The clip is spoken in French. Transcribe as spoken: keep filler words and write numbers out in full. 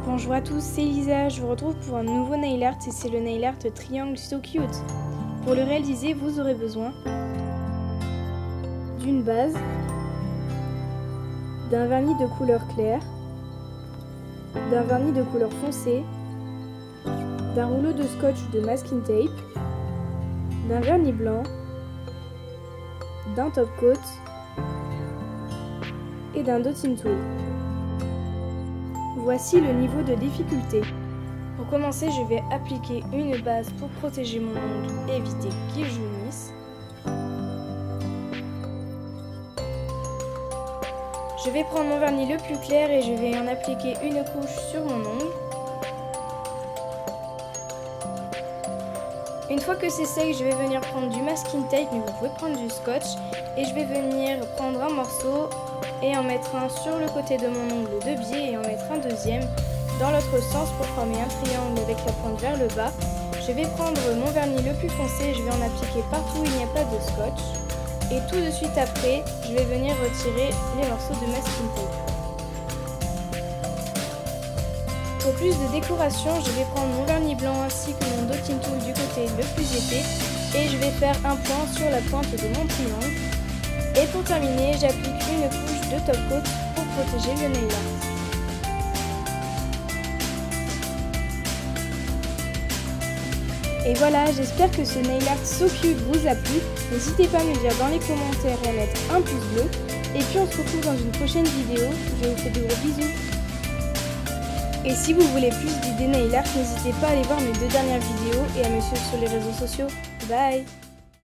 Bonjour à tous, c'est Lisa, je vous retrouve pour un nouveau nail art et c'est le nail art Triangle So Cute. Pour le réaliser, vous aurez besoin d'une base, d'un vernis de couleur claire, d'un vernis de couleur foncée, d'un rouleau de scotch ou de masking tape, d'un vernis blanc, d'un top coat et d'un dotting tool. Voici le niveau de difficulté. Pour commencer, je vais appliquer une base pour protéger mon ongle et éviter qu'il jaunisse. Je vais prendre mon vernis le plus clair et je vais en appliquer une couche sur mon ongle. Une fois que c'est sec, je vais venir prendre du masking tape, mais vous pouvez prendre du scotch. Et je vais venir prendre un morceau et en mettre un sur le côté de mon ongle de biais et en mettre un deuxième dans l'autre sens pour former un triangle avec la pointe vers le bas. Je vais prendre mon vernis le plus foncé et je vais en appliquer partout où il n'y a pas de scotch. Et tout de suite après, je vais venir retirer les morceaux de masking tape. Pour plus de décoration, je vais prendre mon vernis blanc ainsi que mon dotting tool du côté le plus épais et je vais faire un point sur la pointe de mon triangle. Et pour terminer, j'applique une couche de top coat pour protéger le nail art. Et voilà, j'espère que ce nail art so cute vous a plu. N'hésitez pas à me dire dans les commentaires et à mettre un pouce bleu. Et puis on se retrouve dans une prochaine vidéo. Je vous fais de gros bisous. Et si vous voulez plus d'idées nail art, n'hésitez pas à aller voir mes deux dernières vidéos et à me suivre sur les réseaux sociaux. Bye!